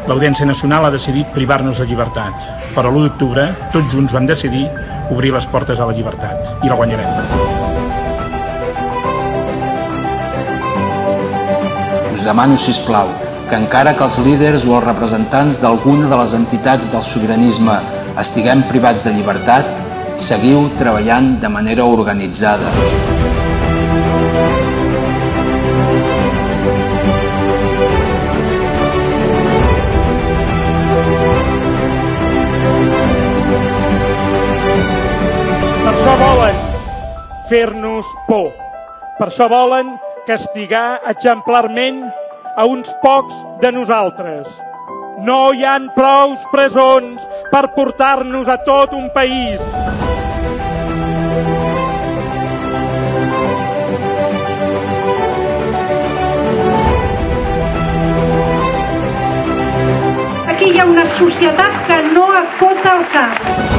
L'Audiència Nacional ha decidit privar-nos de llibertat, però l'1 d'octubre tots junts vam decidir obrir les portes a la llibertat i la guanyarem. Us demano, sisplau, que encara que els líders o els representants d'alguna de les entitats del sobiranisme estiguem privats de llibertat, seguiu treballant de manera organitzada. Per això volen fer-nos por. Per això volen castigar exemplarment a uns pocs de nosaltres. No hi ha prou presons per portar-nos a tot un país. Aquí hi ha una societat que no acota el cap.